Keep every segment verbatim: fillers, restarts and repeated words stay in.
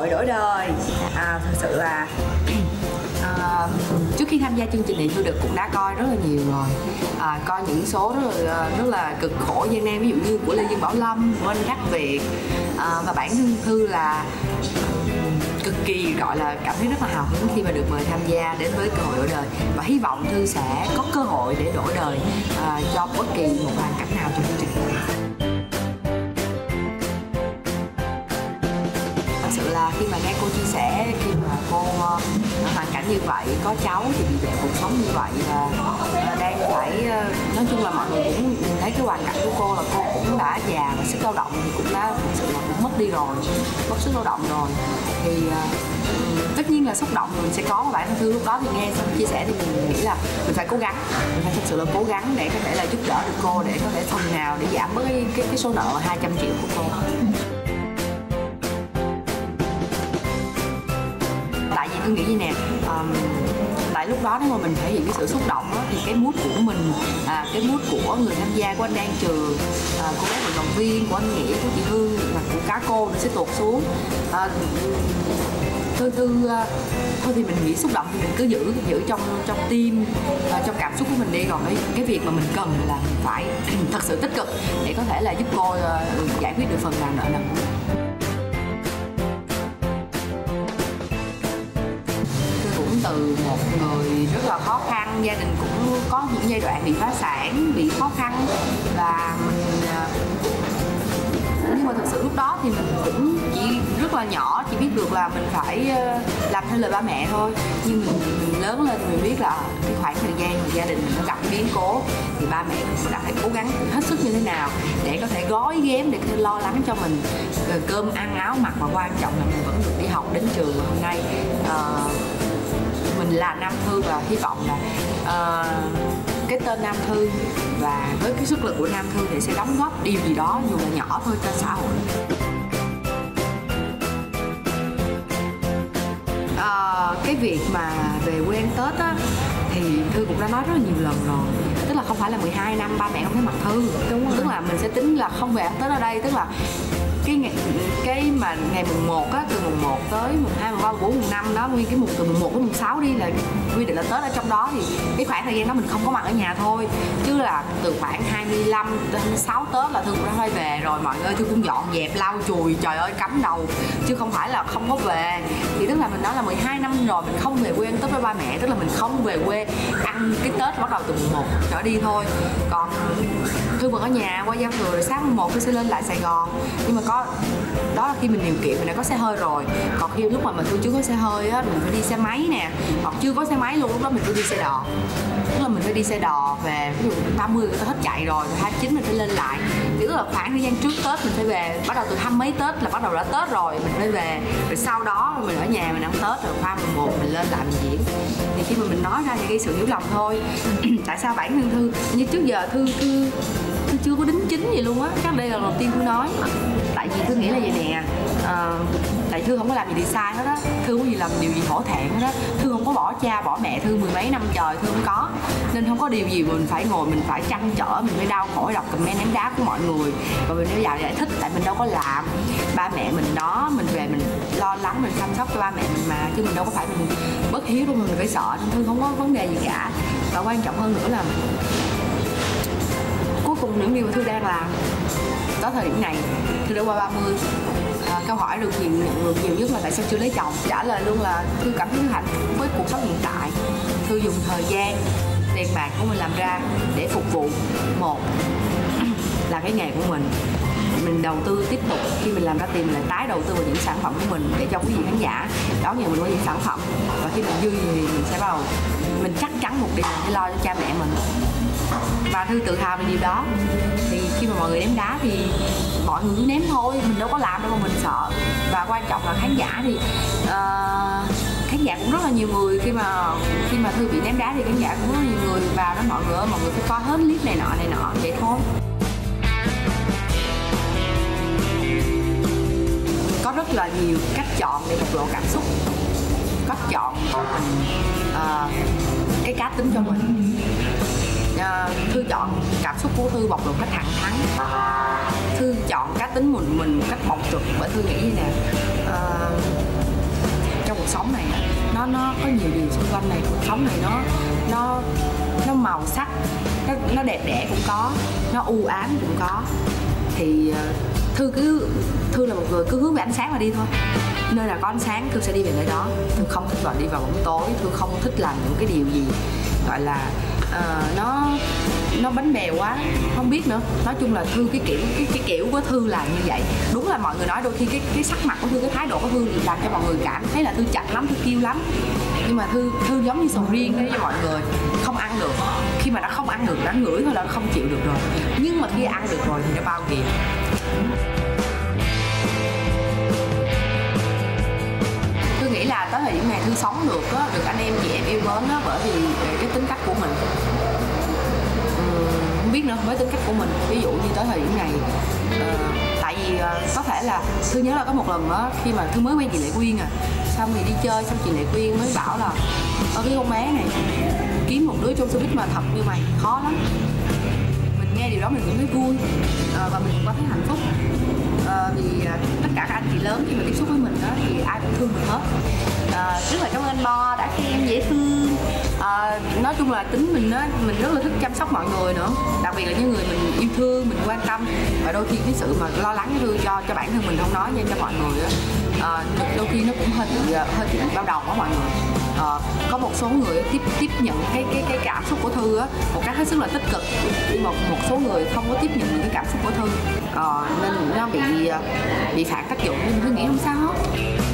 hội đổi đời. À, thật sự là à, trước khi tham gia chương trình này Thư được cũng đã coi rất là nhiều rồi, à, coi những số rất là rất là cực khổ gian nan, ví dụ như của Lê Dương Bảo Lâm, của anh Đắc Việt, à, và bản thân Thư là cực kỳ gọi là cảm thấy rất là hào hứng khi mà được mời tham gia đến với cơ hội đổi đời, và hy vọng Thư sẽ có cơ hội để đổi đời à, cho bất kỳ một hoàn cảnh nào trong chương trình này. Thật sự là khi mà nghe cô chia sẻ, khi mà cô uh, hoàn cảnh như vậy, có cháu thì bị cuộc sống như vậy, và uh, đang phải uh, nói chung là mọi người cũng nhìn thấy cái hoàn cảnh của cô là cô cũng đã già và sức lao động thì cũng đã thực sự là cũng mất đi rồi, mất sức lao động rồi, thì uh, tất nhiên là xúc động mình sẽ có. Và bản thân Thư lúc đó thì nghe xong chia sẻ thì mình nghĩ là mình phải cố gắng, mình phải thật sự là cố gắng để có thể là giúp đỡ được cô, để có thể phần nào để giảm bớt cái, cái, cái số nợ hai trăm triệu của cô. Tại vì tôi nghĩ như nè, um, tại lúc đó nếu mà mình thể hiện cái sự xúc động đó, thì cái mood của mình, à, cái mood của người tham gia, của anh Đan Trường, à, của các vận động viên, của anh Nghĩa, của chị Hương và của cá cô nó sẽ tụt xuống. À, Thư Thư thôi thì mình nghĩ xúc động thì mình cứ giữ giữ trong trong tim, trong cảm xúc của mình đi, còn cái cái việc mà mình cần là mình phải thật sự tích cực để có thể là giúp cô uh, giải quyết được phần nào nợ nần. Từ một người rất là khó khăn, gia đình cũng có những giai đoạn bị phá sản, bị khó khăn, và mình nhưng mà thực sự lúc đó thì mình cũng chỉ rất là nhỏ, chỉ biết được là mình phải làm theo lời ba mẹ thôi. Nhưng mình, mình lớn lên thì mình biết là cái khoảng thời gian mà gia đình mình nó gặp biến cố thì ba mẹ mình đã phải cố gắng hết sức như thế nào để có thể gói ghém, để có thể lo lắng cho mình cơm ăn áo mặc, và quan trọng là mình vẫn được đi học đến trường. Và hôm nay uh, mình là Nam Thư, và hy vọng là uh, cái tên Nam Thư và với cái sức lực của Nam Thư thì sẽ đóng góp điều gì đó dù là nhỏ thôi cho xã hội. Uh, cái việc mà về quê ăn Tết á thì Thư cũng đã nói rất là nhiều lần rồi, tức là không phải là mười hai năm ba mẹ không thấy mặt Thư, đúng không? Tức là mình sẽ tính là không về ăn Tết ở đây, tức là cái ngày, cái mà ngày mùng một á, từ mùng một tới mùng hai, mùng ba, mùng bốn, mùng năm đó, nguyên cái mùng từ mùng một đến mùng sáu đi là quy định là Tết ở trong đó, thì cái khoảng thời gian đó mình không có mặt ở nhà thôi, chứ là từ khoảng hai mươi lăm đến hai mươi sáu Tết là Thư cũng đã phải về rồi mọi người. Thư cũng dọn dẹp lau chùi, trời ơi cắm đầu, chứ không phải là không có về. Thì tức là mình nói là mười hai năm rồi mình không về quê ăn Tết với ba mẹ, tức là mình không về quê ăn cái Tết bắt đầu từ mùng một trở đi thôi. Còn Thư vẫn ở nhà qua giao thừa, rồi sáng mùng một Thư sẽ lên lại Sài Gòn, nhưng mà có đó là khi mình điều kiện mình đã có xe hơi rồi. Còn khi lúc mà mình tôi chưa có xe hơi á, mình phải đi xe máy nè, hoặc chưa có xe máy luôn, lúc đó mình phải đi xe đò, tức là mình phải đi xe đò về. Ví dụ ba mươi người ta hết chạy rồi, hai mươi chín mình phải lên lại, thì tức là khoảng thời gian trước Tết mình phải về, bắt đầu từ hai mấy Tết là bắt đầu đã Tết rồi mình phải về, rồi sau đó mình ở nhà mình ăn Tết, rồi qua mùng một mình lên lại mình diễn. Thì khi mà mình nói ra thì gây sự hiểu lầm thôi. Tại sao bản thân Thư như trước giờ Thư Thư Thư chưa có đính chính gì luôn á, chắc đây là lần đầu tiên Thư nói. Tại vì Thư nghĩ là vậy nè, à, tại Thư không có làm gì thì sai hết á, Thư không có gì làm điều gì hổ thẹn hết á, Thư không có bỏ cha bỏ mẹ Thư mười mấy năm trời, Thư không có, nên không có điều gì mình phải ngồi mình phải trăn trở, mình phải đau khổ đọc comment ném đá của mọi người, và mình phải vào giải thích tại mình đâu có làm. Ba mẹ mình đó, mình về mình lo lắng mình chăm sóc cho ba mẹ mình mà, chứ mình đâu có phải mình bất hiếu đâu mà mình phải sợ, nên Thư không có vấn đề gì cả. Và quan trọng hơn nữa là cuối cùng những điều mà Thư đang làm tới thời điểm này, Thư đã qua ba mươi. À, câu hỏi được nhiều nhận được nhiều nhất là tại sao chưa lấy chồng. Trả lời luôn là Thư cảm thấy hạnh phúc với cuộc sống hiện tại. Thư dùng thời gian, tiền bạc của mình làm ra để phục vụ, một là cái nghề của mình, mình đầu tư tiếp tục, khi mình làm ra tiền mình lại tái đầu tư vào những sản phẩm của mình để cho quý vị khán giả đón nhận mình qua những sản phẩm. Và khi mình dư thì mình sẽ bắt đầu, mình chắc chắn một điều mình phải lo cho cha mẹ mình, và Thư tự hào về điều đó. Thì khi mà mọi người ném đá thì mọi người cứ ném thôi, mình đâu có làm đâu mà mình sợ. Và quan trọng là khán giả thì uh, khán giả cũng rất là nhiều người, khi mà khi mà Thư bị ném đá thì khán giả cũng rất là nhiều người vào đó, mọi người ơi mọi người phải coi hết clip này nọ này nọ vậy thôi. Có rất là nhiều cách chọn để bộc lộ cảm xúc, cách chọn uh, cái cá tính cho mình. Uh, Thư chọn cảm xúc của Thư bộc lộ cách thẳng thắn, Thư chọn cá tính mình mình một cách bộc trực, bởi Thư nghĩ như nè, uh, sống này nó nó có nhiều điều xung quanh này, cuộc sống này nó nó nó màu sắc, nó, nó đẹp đẽ cũng có, nó u ám cũng có. Thì Thư cứ Thư là một người cứ hướng về ánh sáng mà đi thôi. Nơi nào có ánh sáng Thư sẽ đi về nơi đó. Thư không thích vào đi vào bóng tối. Thư không thích làm những cái điều gì gọi là uh, nó nó bánh bèo quá, không biết nữa. Nói chung là Thư cái kiểu cái cái kiểu của Thư là như vậy. Đúng là mọi người nói đôi khi cái cái sắc mặt của Thư, cái thái độ của Thư làm cho mọi người cảm thấy là Thư chặt lắm, Thư kêu lắm. Nhưng mà Thư Thư giống như sầu riêng đấy cho mọi người, không ăn được. Khi mà nó không ăn được, nó ngửi thôi là không chịu được rồi. Nhưng mà khi ăn được rồi thì nó bao kìa. Thư nghĩ là tới thời điểm này Thư sống được á, được anh em chị em yêu mến á, bởi vì cái tính cách của mình. Uhm, không biết nữa, với tính cách của mình. Ví dụ như tới thời điểm này, uh, tại vì uh, có thể là Thư nhớ là có một lần á, khi mà Thư mới quen chị Lệ Quyên à, xong thì đi chơi, xong chị Lệ Quyên mới bảo là ở cái con bé này kiếm một đứa trong showbiz mà thật như mày khó lắm. Mình nghe điều đó mình cũng thấy vui, uh, và mình cũng có thấy hạnh phúc. Uh, vì uh, tất cả các anh chị lớn khi mà tiếp xúc với mình đó thì ai cũng thương mình hết. Uh, rất là cảm ơn anh Bo đã khen em dễ thương. Uh, nói chung là tính mình đó, mình rất là thích chăm sóc mọi người nữa, đặc biệt là những người mình yêu thương, mình quan tâm. Và đôi khi cái sự mà lo lắng thương cho cho bản thân mình không nói nhưng cho mọi người đó, uh, đôi khi nó cũng hơi bị hơi bị đau đầu đó mọi người. Uh, có một số người tiếp tiếp nhận cái cái cái cảm xúc của Thư á một cách hết sức là tích cực, nhưng mà một số người không có tiếp nhận được cái cảm xúc của Thư, uh, nên nó bị bị phản tác dụng. Nhưng Thư nghĩ không sao hết.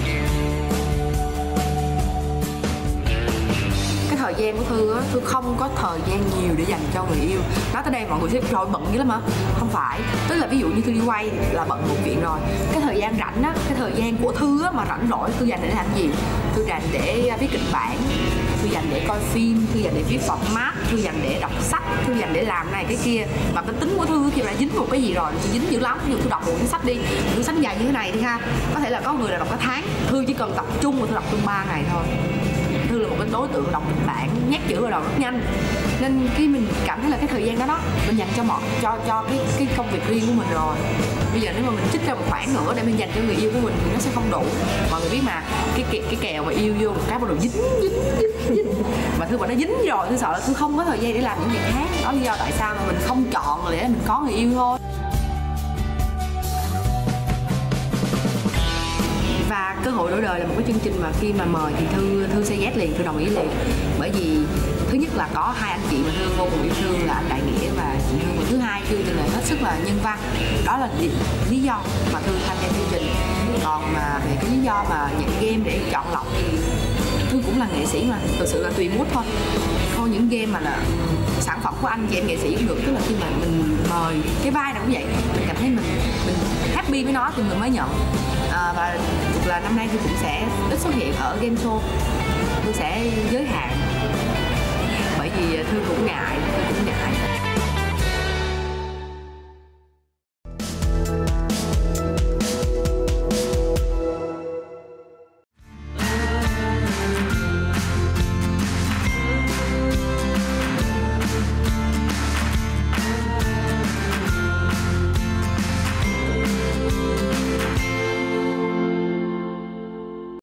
Cái thời gian của Thư á, Thư không có thời gian nhiều để dành cho người yêu. Nói tới đây mọi người sẽ rồi bận dữ lắm hả? Không phải, tức là ví dụ như Thư đi quay là bận một chuyện rồi. Cái thời gian rảnh á, cái thời gian của Thư á mà rảnh rỗi Thư dành để làm gì? Thư dành để viết kịch bản, Thư dành để coi phim, Thư dành để viết format, Thư dành để đọc sách, Thư dành để làm này cái kia. Mà cái tính của Thư khi mà đã dính một cái gì rồi Thư dính dữ lắm. Ví dụ Thư đọc một cuốn sách đi, cuốn sách dài như thế này đi ha, có thể là có người là đọc cả tháng, Thư chỉ cần tập trung và Thư đọc trong ba ngày thôi. Thư là một cái đối tượng đọc kịch bản nhét chữ vào đầu rất nhanh, nên khi mình cảm thấy là cái thời gian đó đó mình dành cho mọi cho cho cái cái công việc riêng của mình rồi. Bây giờ nếu mà mình trích ra một khoản nữa để mình dành cho người yêu của mình thì nó sẽ không đủ. Mọi người biết mà, cái cái, cái kèo mà yêu vô một cái bắt đầu dính dính dính dính mà Thư mà nó dính rồi Thư sợ là Thư không có thời gian để làm những việc khác. Đó lý do tại sao mà mình không chọn để mình có người yêu thôi. Và cơ hội đổi đời là một cái chương trình mà khi mà mời thì Thư Thư say yes liền, Thư đồng ý liền. Bởi vì thứ nhất là có hai anh chị mà Thư vô cùng yêu thương là anh Đại Nghĩa và chị Hương. Và thứ hai, chương trình này hết sức là nhân văn. Đó là lý do mà Thư tham gia chương trình. Còn mà về cái lý do mà nhận game để chọn lọc thì Thư cũng là nghệ sĩ mà, thực sự là tùy mood thôi. Thôi những game mà là sản phẩm của anh chị em nghệ sĩ cũng được, tức là khi mà mình mời cái vai nào cũng vậy, mình cảm thấy mình mình happy với nó thì mình mới nhận. À, và là năm nay Thư cũng sẽ ít xuất hiện ở game show, Thư sẽ giới hạn bởi vì Thư cũng ngại, Thư cũng ngại.